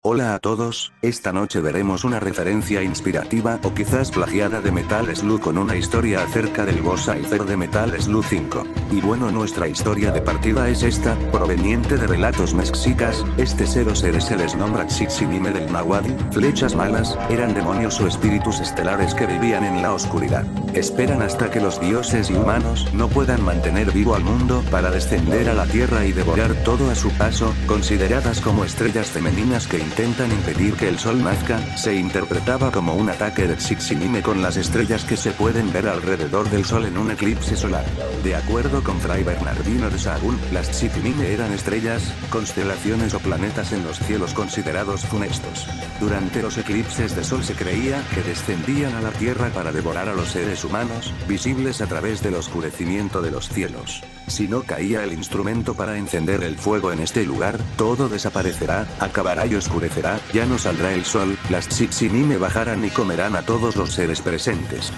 Hola a todos, esta noche veremos una referencia inspirativa o quizás plagiada de Metal Slug con una historia acerca del boss Cypher de Metal Slug 5. Y bueno, nuestra historia de partida es esta, proveniente de relatos mexicas. Este seres se les nombra Tzitzinime del náhuatl, flechas malas, eran demonios o espíritus estelares que vivían en la oscuridad. Esperan hasta que los dioses y humanos no puedan mantener vivo al mundo para descender a la tierra y devorar todo a su paso, consideradas como estrellas femeninas que intentan impedir que el sol nazca. Se interpretaba como un ataque de Tzitzinime con las estrellas que se pueden ver alrededor del sol en un eclipse solar. De acuerdo con Fray Bernardino de Sahagún, las Tzitzinime eran estrellas, constelaciones o planetas en los cielos considerados funestos. Durante los eclipses de sol se creía que descendían a la tierra para devorar a los seres humanos, visibles a través del oscurecimiento de los cielos. Si no caía el instrumento para encender el fuego en este lugar, todo desaparecerá, acabará y oscurecerá, ya no saldrá el sol, las Tzitzinime bajarán y comerán a todos los seres presentes.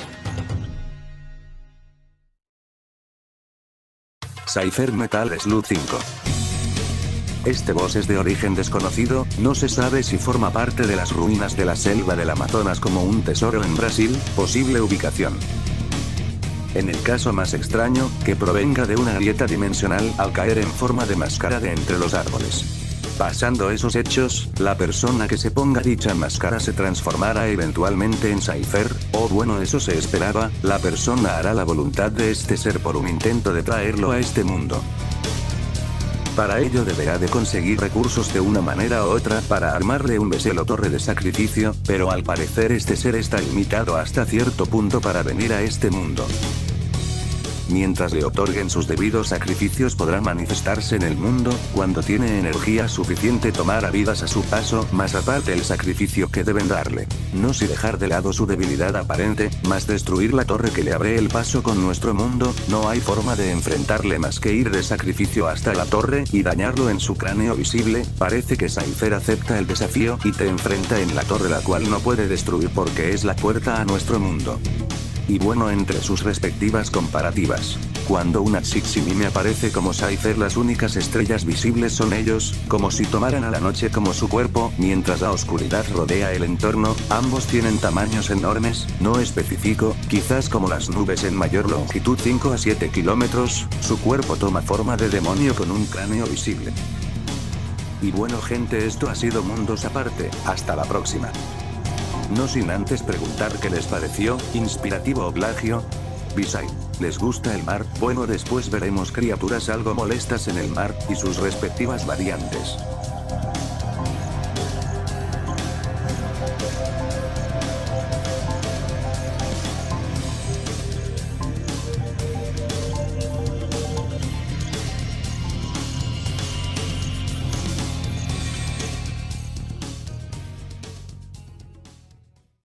Cypher Metal Slug 5. Este boss es de origen desconocido, no se sabe si forma parte de las ruinas de la selva del Amazonas como un tesoro en Brasil, posible ubicación. En el caso más extraño, que provenga de una grieta dimensional al caer en forma de máscara de entre los árboles. Pasando esos hechos, la persona que se ponga dicha máscara se transformará eventualmente en Cypher, o bueno, eso se esperaba, la persona hará la voluntad de este ser por un intento de traerlo a este mundo. Para ello deberá de conseguir recursos de una manera u otra para armarle un becerro o torre de sacrificio, pero al parecer este ser está limitado hasta cierto punto para venir a este mundo. Mientras le otorguen sus debidos sacrificios podrá manifestarse en el mundo. Cuando tiene energía suficiente tomará vidas a su paso, más aparte el sacrificio que deben darle. No si dejar de lado su debilidad aparente, más destruir la torre que le abre el paso con nuestro mundo. No hay forma de enfrentarle más que ir de sacrificio hasta la torre y dañarlo en su cráneo visible. Parece que Cypher acepta el desafío y te enfrenta en la torre, la cual no puede destruir porque es la puerta a nuestro mundo. Y bueno, entre sus respectivas comparativas. Cuando una Tzitzinime aparece como Cypher, las únicas estrellas visibles son ellos, como si tomaran a la noche como su cuerpo, mientras la oscuridad rodea el entorno. Ambos tienen tamaños enormes, no especifico, quizás como las nubes en mayor longitud 5 a 7 kilómetros, su cuerpo toma forma de demonio con un cráneo visible. Y bueno gente, esto ha sido Mundos Aparte, hasta la próxima. No sin antes preguntar qué les pareció, inspirativo o plagio. B-Side, ¿les gusta el mar? Bueno, después veremos criaturas algo molestas en el mar, y sus respectivas variantes.